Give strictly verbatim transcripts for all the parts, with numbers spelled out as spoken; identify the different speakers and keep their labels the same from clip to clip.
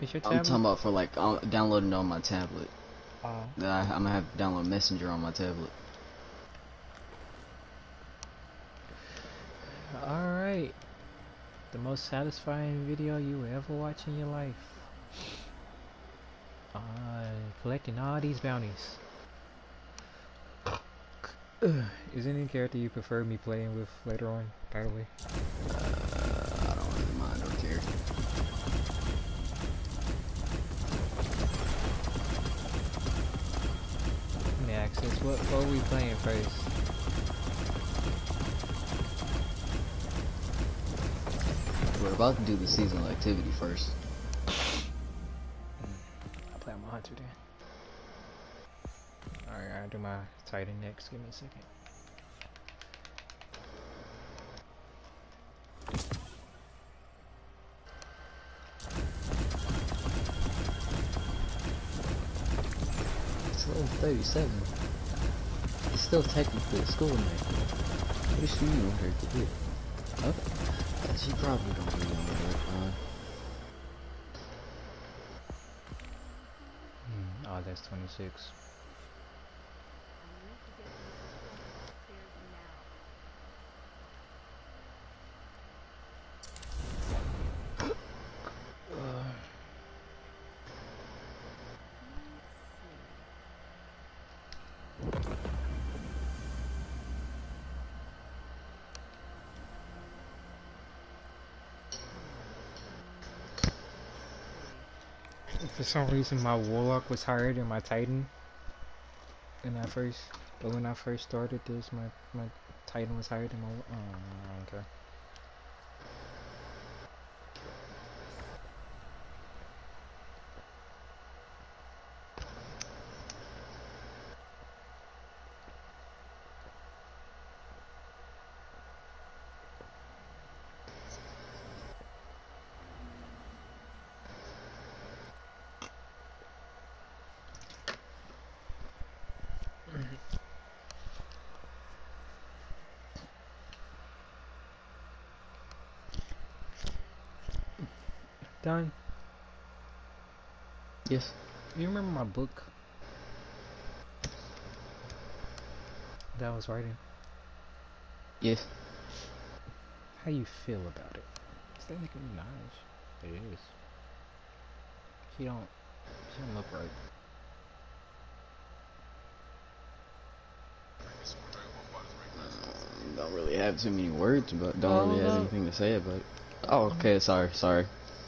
Speaker 1: It's your
Speaker 2: I'm
Speaker 1: tablet?
Speaker 2: talking about for like uh, downloading it on my tablet.
Speaker 1: Oh.
Speaker 2: I, I'm gonna have to download Messenger on my tablet.
Speaker 1: Alright. The most satisfying video you will ever watch in your life. Uh, collecting all these bounties. Is any character you prefer me playing with later on, by the way?
Speaker 2: Uh, I don't really mind or care.
Speaker 1: Let me ask this, what, what are we playing first?
Speaker 2: We're about to do the seasonal activity first.
Speaker 1: I'll play on my hunter then. Alright, I'll do my Titan next. Give me a second.
Speaker 2: It's level thirty-seven. It's still technically a school night. What is she doing with her kid? Okay. She probably don't be on that fine.
Speaker 1: Hmm. Oh, that's twenty-six. For some reason, my Warlock was higher than my Titan. When I first, but when I first started this, my my Titan was higher than my. Oh, okay. Done.
Speaker 2: Yes.
Speaker 1: You remember my book that I was writing?
Speaker 2: Yes.
Speaker 1: How you feel about it? Is that making me nice? It is. She don't. She don't look right.
Speaker 2: Don't really have too many words, but don't
Speaker 1: Oh
Speaker 2: really have
Speaker 1: no.
Speaker 2: anything to say about it. Oh, okay. Sorry. Sorry.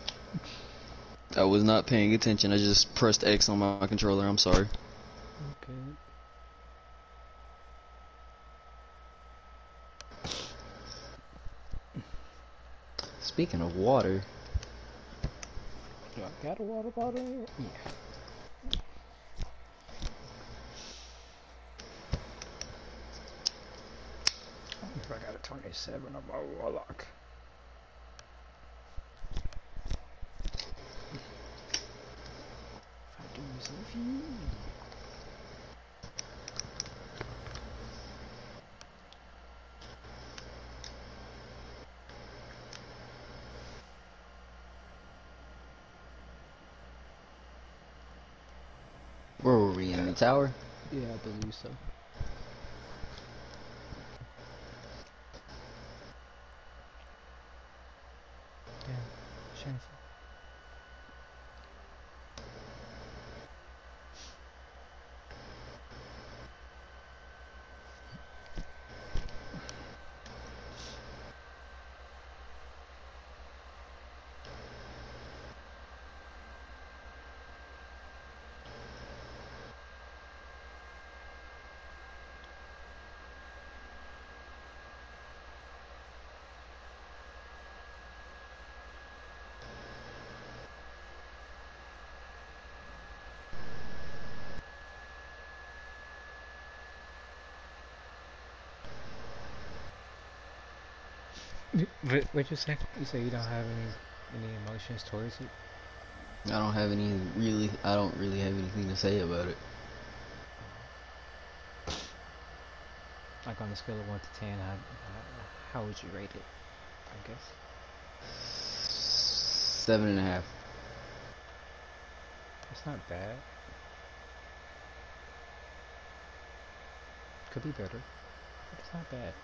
Speaker 2: I was not paying attention. I just pressed X on my controller. I'm sorry.
Speaker 1: Okay.
Speaker 2: Speaking of water,
Speaker 1: Do I got a water bottle in here? Yeah. I wonder if I got a twenty-seven on my Warlock. If I do something.
Speaker 2: where were we in the tower?
Speaker 1: Yeah, I believe so. Damn, shameful. What, what you say? You say you don't have any any emotions towards it?
Speaker 2: I don't have any really. I don't really have anything to say about it.
Speaker 1: Like on a scale of one to ten, how, how would you rate it? I guess.
Speaker 2: Seven and a half.
Speaker 1: It's not bad. Could be better. But it's not bad.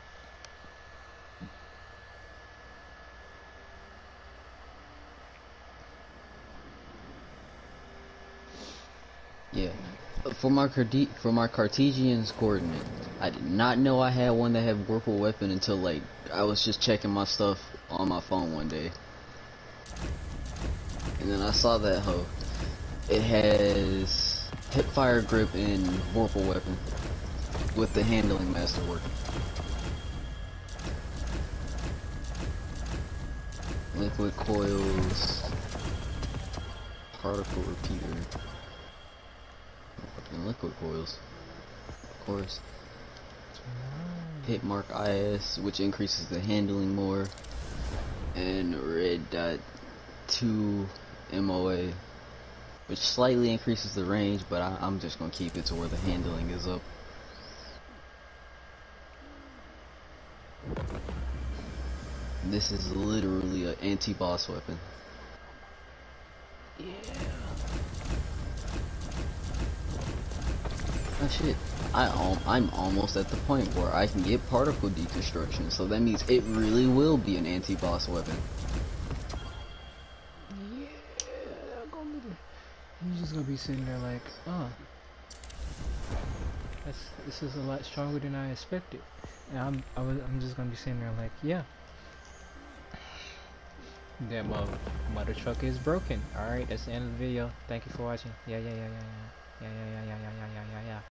Speaker 2: Yeah. For my Carte for my Cartesian's coordinate, I did not know I had one that had Whirlpool weapon until like I was just checking my stuff on my phone one day, and then I saw that hoe. It has hipfire grip and Whirlpool weapon with the handling master working. Liquid coils, particle repeater. And liquid coils, of course. Hit mark I S, which increases the handling more, and red dot two M O A, which slightly increases the range, but I, I'm just gonna keep it to where the handling is up. This is literally an anti-boss weapon. Yeah. Oh shit, I al I'm almost at the point where I can get particle deconstruction, so that means it really will be an anti-boss weapon.
Speaker 1: Yeah, that's gonna be the... You're just gonna be sitting there like, oh, that's, this is a lot stronger than I expected. And I'm, I was, I'm just gonna be sitting there like, yeah. That mother, mother truck is broken. Alright, that's the end of the video. Thank you for watching. Yeah, yeah, yeah, yeah, yeah. Yeah, yeah, yeah, yeah, yeah, yeah, yeah, yeah.